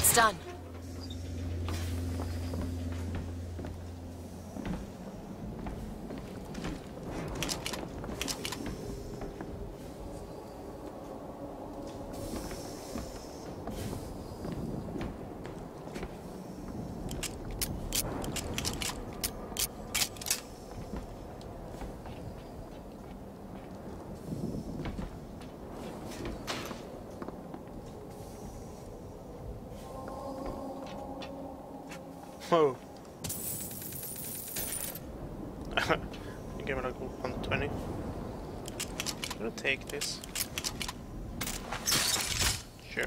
It's done. Whoa. Give it a go 120. I'm gonna take this. Sure.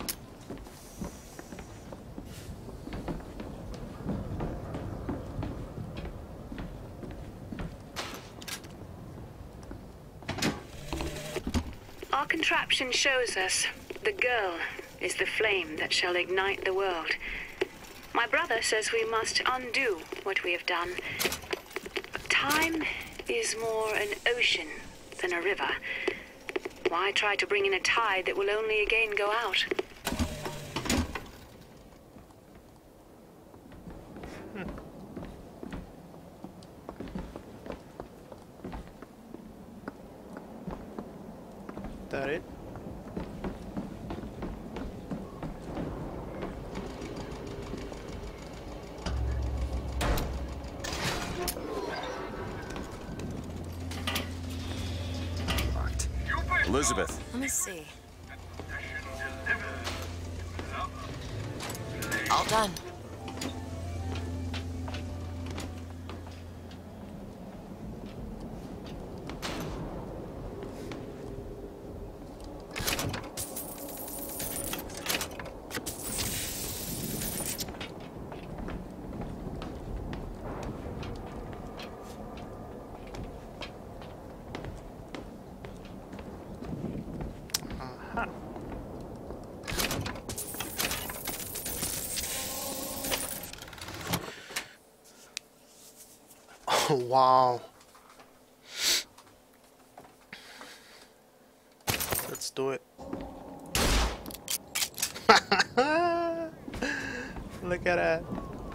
Our contraption shows us the girl is the flame that shall ignite the world. My brother says we must undo what we have done. But time is more an ocean than a river. Why try to bring in a tide that will only again go out? That it? Elizabeth. Let me see. All done. Oh, wow. Let's do it. Look at that.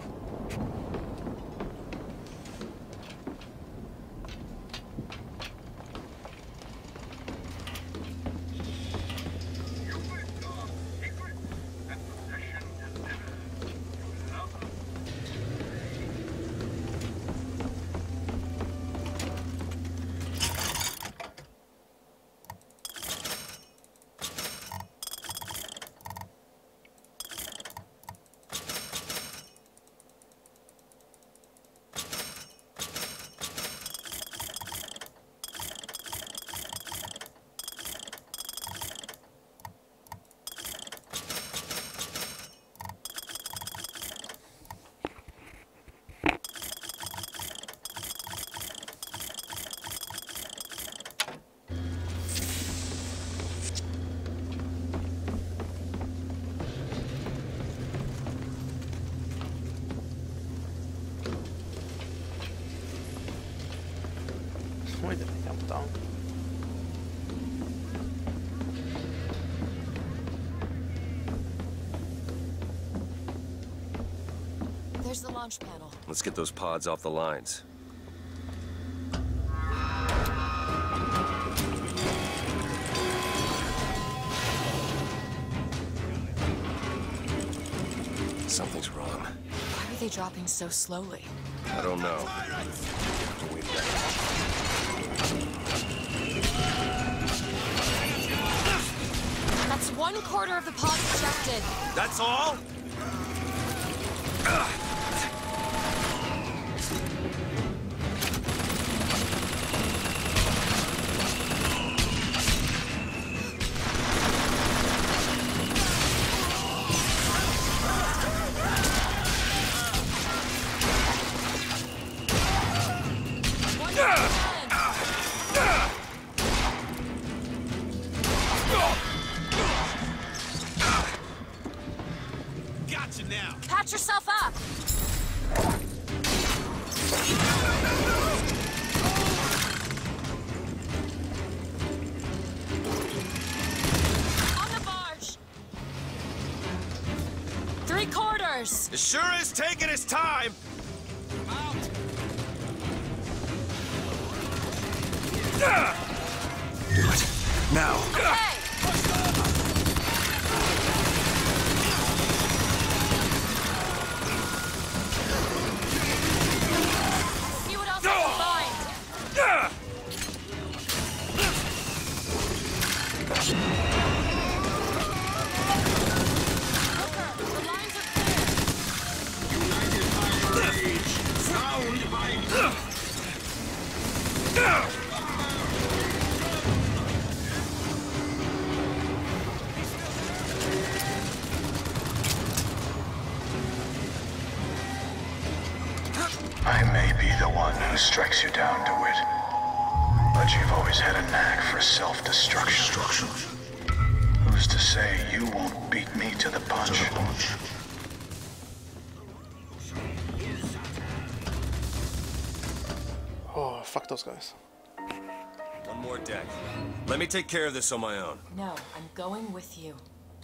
Why did I jump down? There's the launch panel. Let's get those pods off the lines. Something's wrong. Why are they dropping so slowly? I don't know. Have to wait back. That's 1/4 of the pod ejected. That's all? Gotcha now. Patch yourself up. On the barge. yours. It sure is taking its time! Do it. Now. Hey! See what else I can find. Booker, the lines are I may be the one who strikes you down, DeWitt, but you've always had a knack for self-destruction. Who's to say you won't beat me to the punch? Oh, fuck those guys. One more deck. Let me take care of this on my own. No, I'm going with you.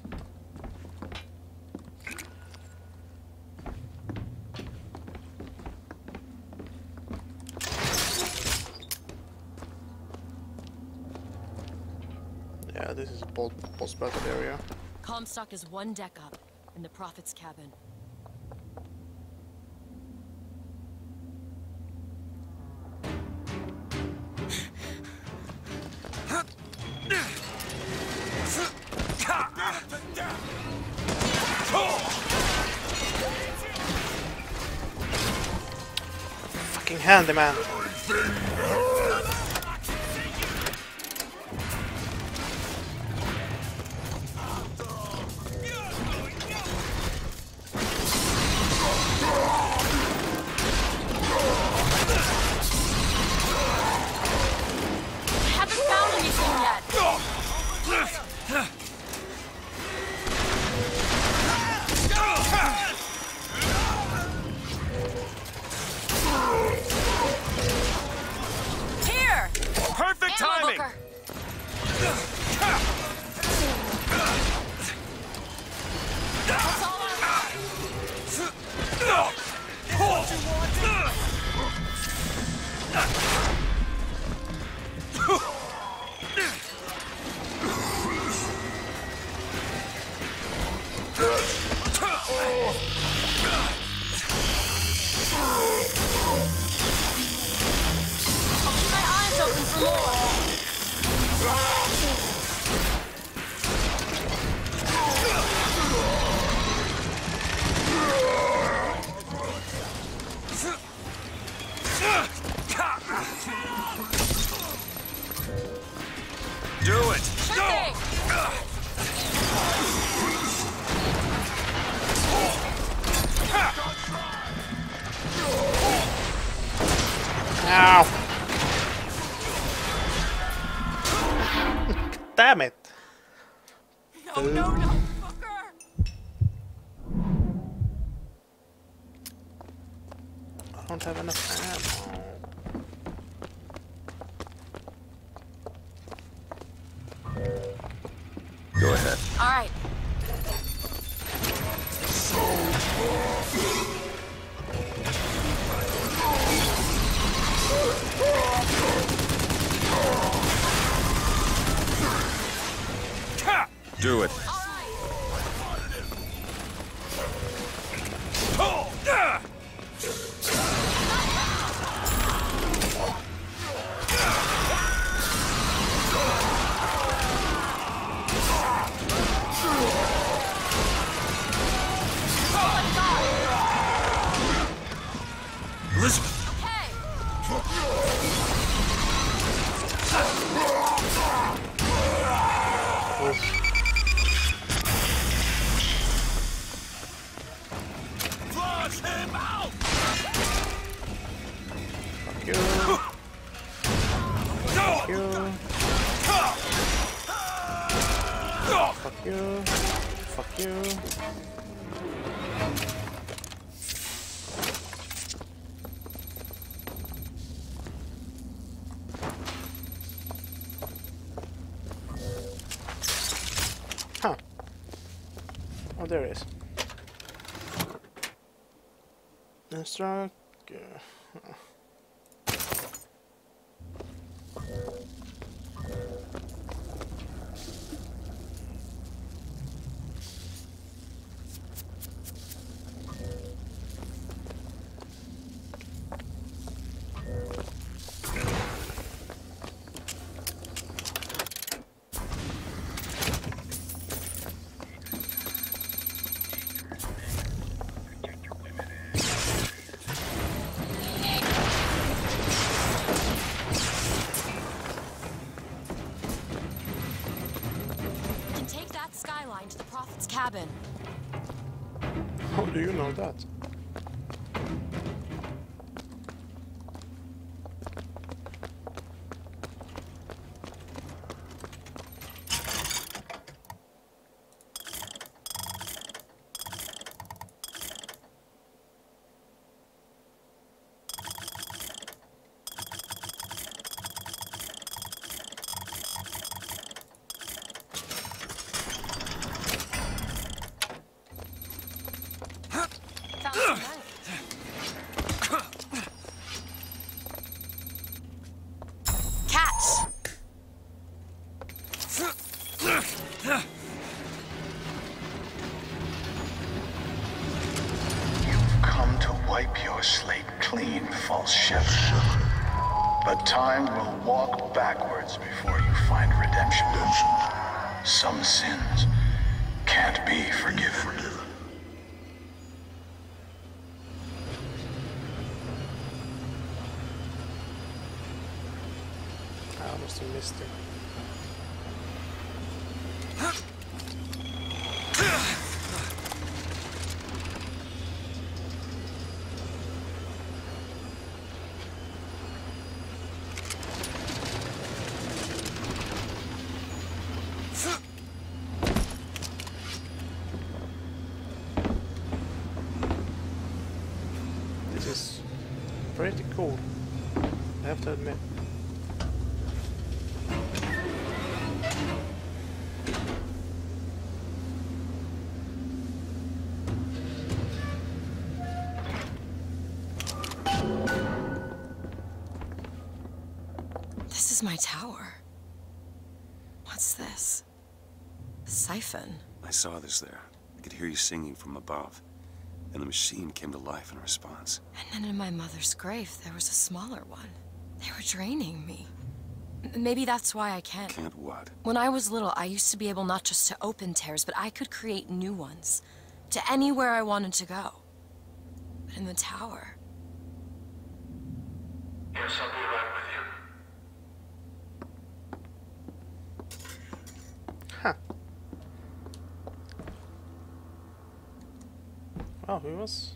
Yeah, this is a boss-battle area. Comstock is one deck up, in the Prophet's cabin. Fucking handyman. Haven't found anything yet. Here! Perfect Ammo, timing! Booker. That's all I want. I'll keep my eyes open for more. Do it! Sure thing. Ow! Damn it! No, no, no, Booker! I don't have enough ammo. Go ahead. All right. Do it. Elizabeth! Hey! Flush him out! Fuck you. Fuck you. Fuck you. Fuck you. Huh. Oh, there it is. Struck. Skyline to the Prophet's cabin. How do you know that? But time will walk backwards before you find redemption. Some sins can't be forgiven. I almost missed it. Pretty cool, I have to admit. This is my tower. What's this? A siphon. I saw this there. I could hear you singing from above. And the machine came to life in response. And then in my mother's grave, there was a smaller one. They were draining me. Maybe that's why I can't... Can't what? When I was little, I used to be able not just to open tears, but I could create new ones. To anywhere I wanted to go. But in the tower... Yes, I'll be right with you. Huh. Oh, who was?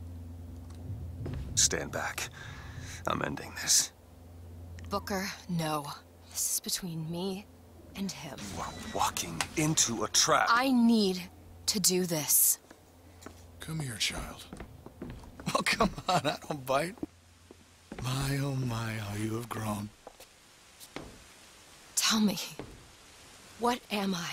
Stand back. I'm ending this. Booker, no. This is between me and him. You are walking into a trap. I need to do this. Come here, child. Oh, come on, I don't bite. My, oh my, how you have grown. Tell me, what am I?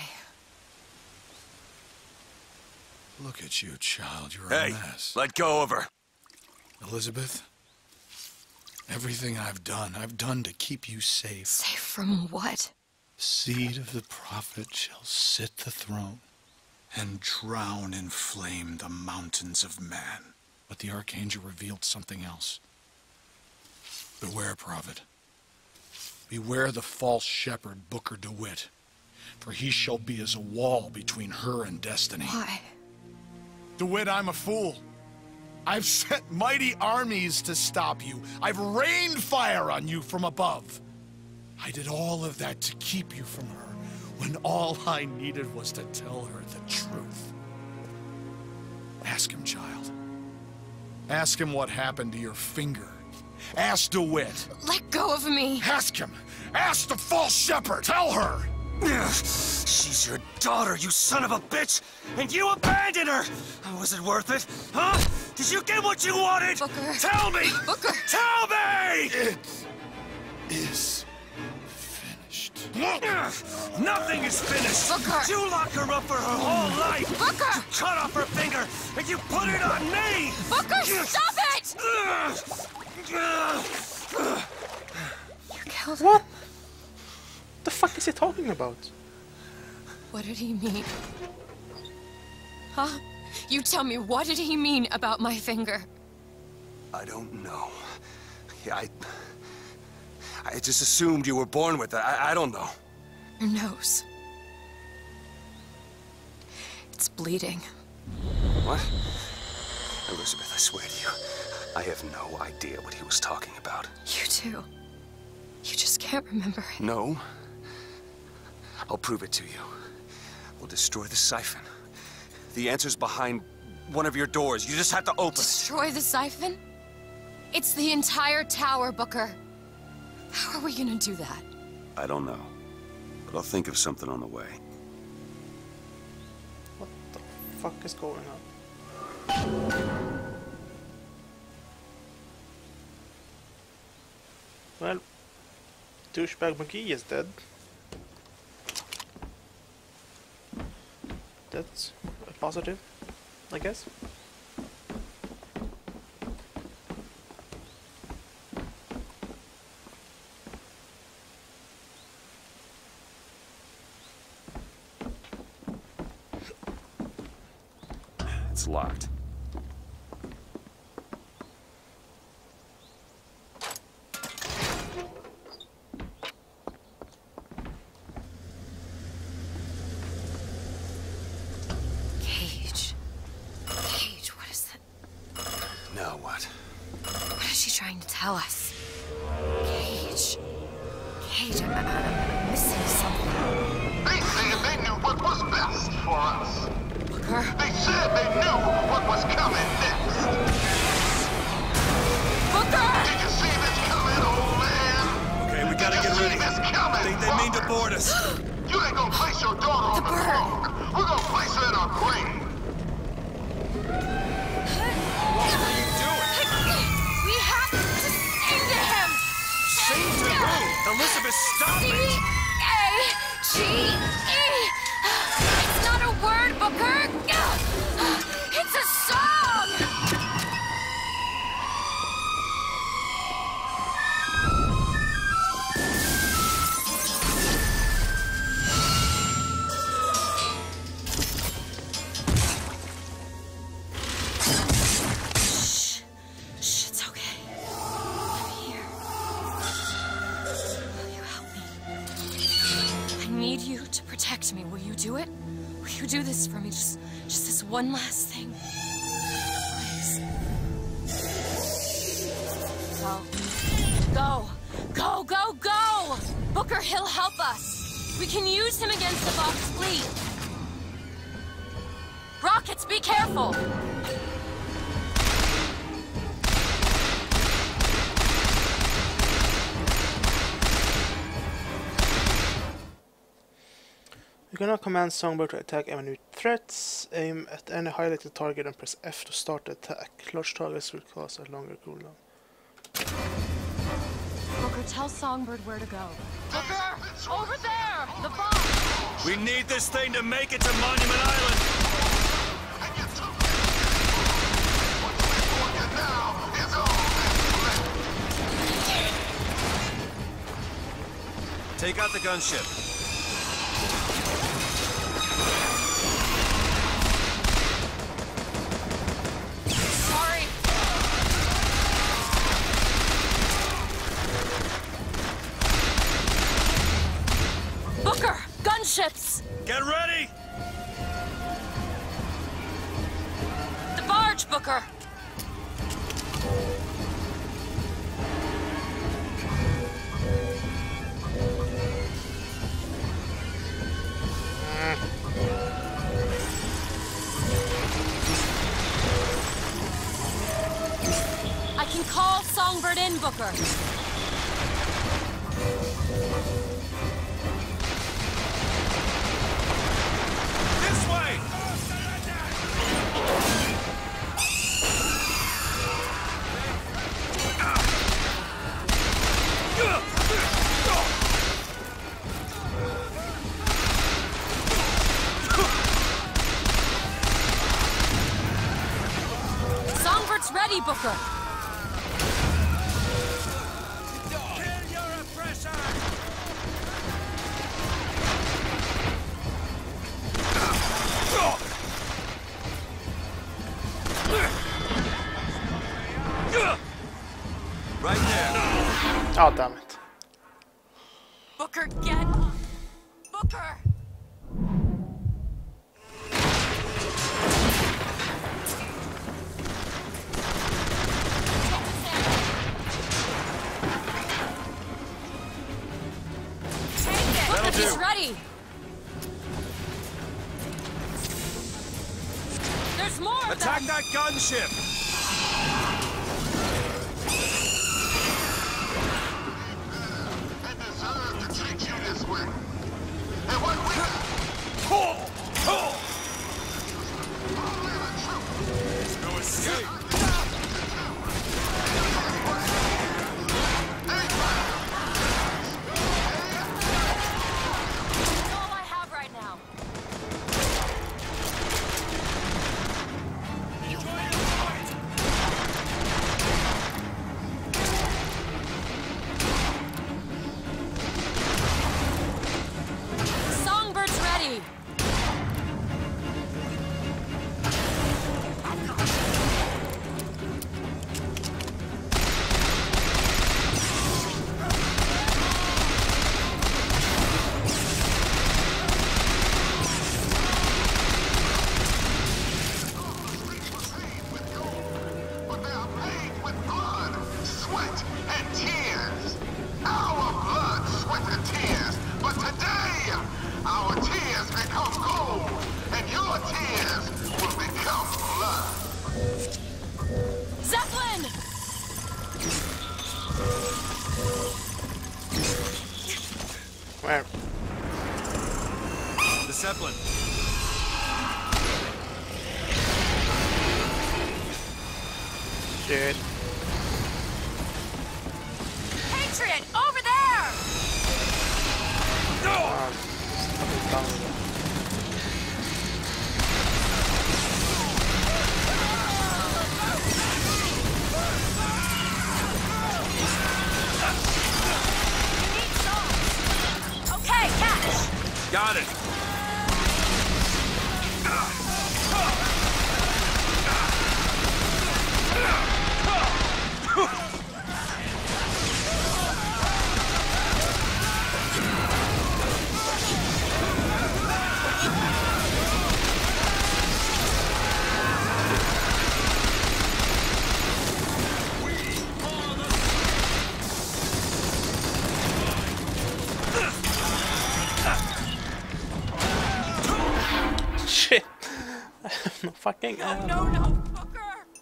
Look at you, child. You're Hey, a mess. let go of her. Elizabeth, everything I've done to keep you safe. Safe from what? The seed of the prophet shall sit the throne and drown in flame the mountains of man. But the archangel revealed something else. Beware, prophet. Beware the false shepherd, Booker DeWitt. For he shall be as a wall between her and destiny. Why? DeWitt, I'm a fool. I've sent mighty armies to stop you. I've rained fire on you from above. I did all of that to keep you from her, when all I needed was to tell her the truth. Ask him, child. Ask him what happened to your finger. Ask DeWitt. Let go of me. Ask him. Ask the false shepherd. Tell her. She's your daughter, you son of a bitch! And you abandoned her! Was it worth it? Huh? Did you get what you wanted? Booker. Tell me! Booker. Tell me! It is finished. Nothing is finished! Booker. You locked her up for her whole life! Booker! You cut off her finger, and you put it on me! Booker, stop it! it! You killed What? him. The fuck is he talking about? What did he mean? Huh? You tell me, what did he mean about my finger? I don't know. Yeah, I just assumed you were born with it. I don't know. Your nose. It's bleeding. What? Elizabeth, I swear to you, I have no idea what he was talking about. You too. You just can't remember it. No. I'll prove it to you. We'll destroy the siphon. The answer's behind one of your doors. You just have to open it. Destroy the siphon? It's the entire tower, Booker. How are we gonna do that? I don't know. But I'll think of something on the way. What the fuck is going on? Well, douchebag McGee is dead. That's a positive, I guess. It's locked. Cage. Cage, what is that? Now what? What is she trying to tell us? Cage. Cage, I'm missing something. They said they knew what was best for us. Booker? They said they knew what was coming next. Booker! Did you see this coming, old man? Okay, we gotta get ready. They mean to board us. You ain't gonna place your daughter on the floor. We're gonna place her in our grave. What are you doing? We have to sing to him! Sing to who? Elizabeth, stop it! C-A-G-E! It's not a word, Booker! It's a song! Shh, it's okay. I'm here. Will you help me? I need you to protect me. Will you do it? Will you do this for me? Just this one last thing. Please. Go. Go, go, go! Booker, he'll help us. We can use him against the Vox fleet. Rockets, be careful! You can now command Songbird to attack enemy threats. Aim at any highlighted target and press F to start the attack. Large targets will cause a longer cooldown. Booker, tell Songbird where to go. Booker! Over there! The bomb! We need this thing to make it to Monument Island! And you took it. What's before you now is all that's left. Take out the gunship. Sorry. Booker! Gunships! Get ready! The barge, Booker! I can call Songbird in, Booker. This way! Songbird's ready, Booker. Oh, damn it. Booker, get up! Booker! Booker, he's ready! There's more of Attack them! that gunship! They deserve to treat you this way. And what we There's no escape! That's all I have right now. Songbird's ready. But they are paid with blood, sweat, and tears. Our blood, sweat, and tears. But today, our tears become gold, and your tears will become blood. Zeppelin! Where? The Zeppelin! Shit. Patriot, over there! Ah, something's down with it. You need songs. Okay, catch! Got it! Shit. Fucking No, Booker!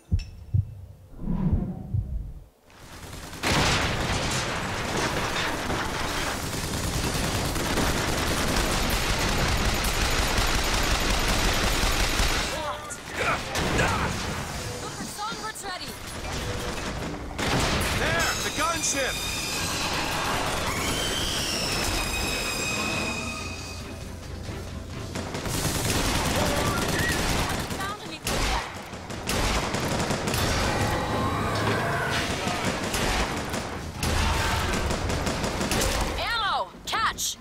Booker, Songbird's ready. There! The gunship! Found him, Booker. Ammo! Catch!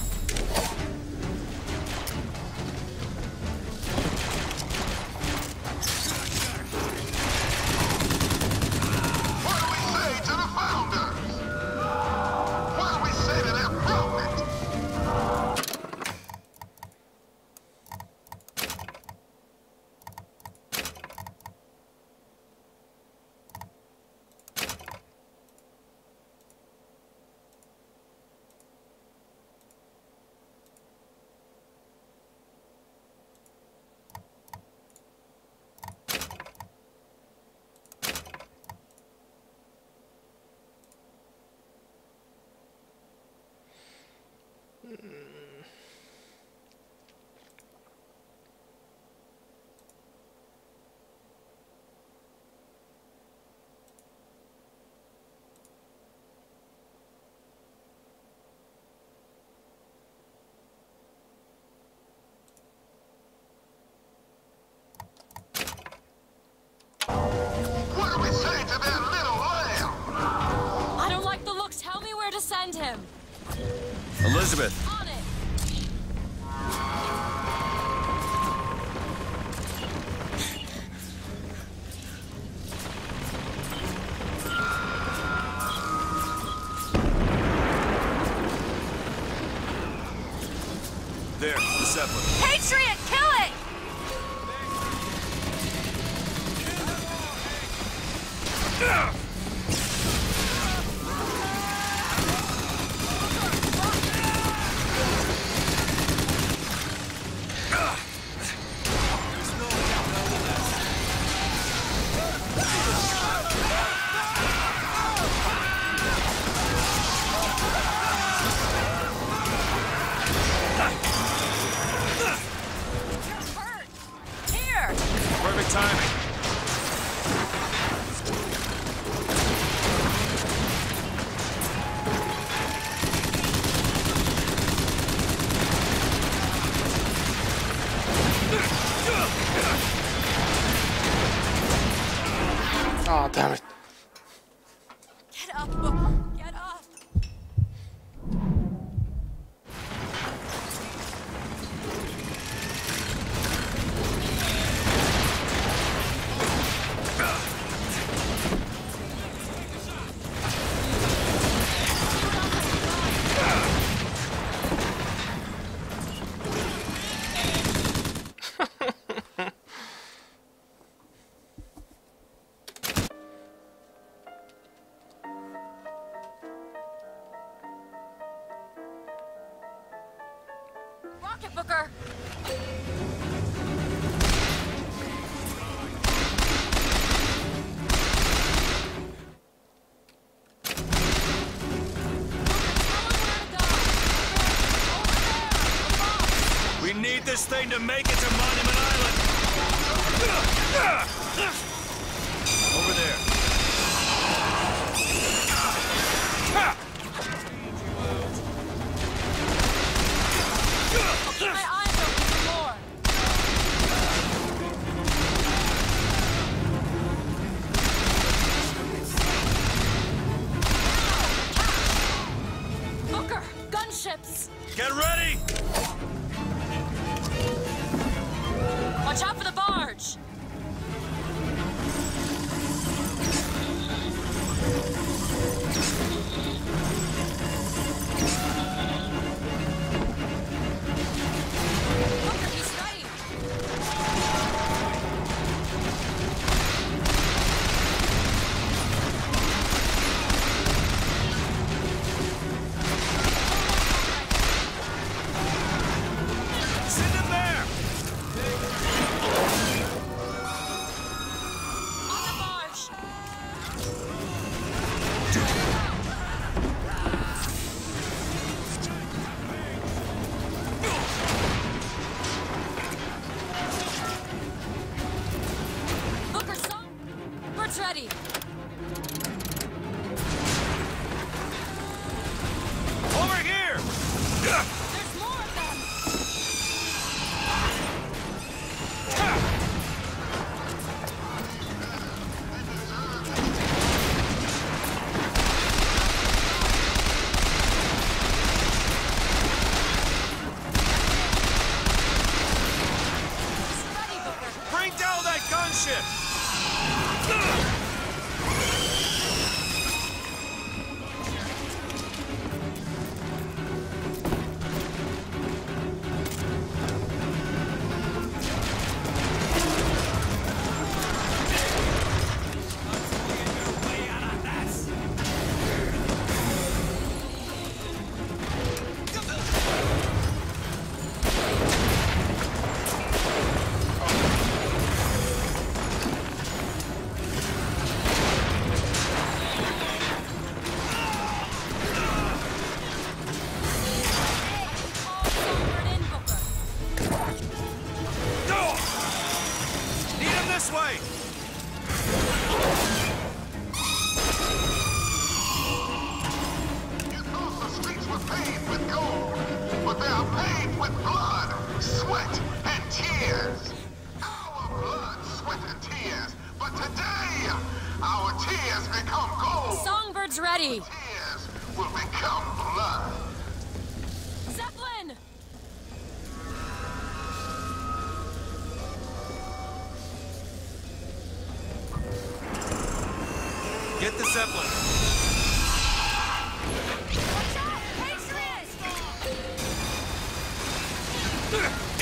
What do we say to the founders? What do we say to their prophet? What do we say to their little lamb? I don't like the looks. Tell me where to send him. Elizabeth! On it. Zeppelin. Patriot, kill it! Here! Perfect timing. Ah, damn it. Get up, Booker. Get up. Rocket, Booker. We need this thing to make it to Monument Island. Over there. Keep my eyes open for more. Booker, gunships. Get ready! Watch out for the barge. Booker, he's ready. Send him there! On the barge. Booker, song. Bird's ready. Over here! There's more of them. He's ready, Booker. Bring down that gunship! All Songbird in, Booker. Need him this way! You thought the streets were paved with gold, but they are paved with blood, sweat, and tears. Our blood, sweat, and tears. But today, our tears become gold. Songbird's ready. Tears will become blood. Zeppelin! Get the Zeppelin. Watch out! Patriot!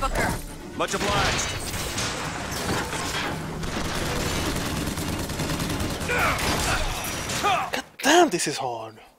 Booker. Much obliged. God damn, this is hard.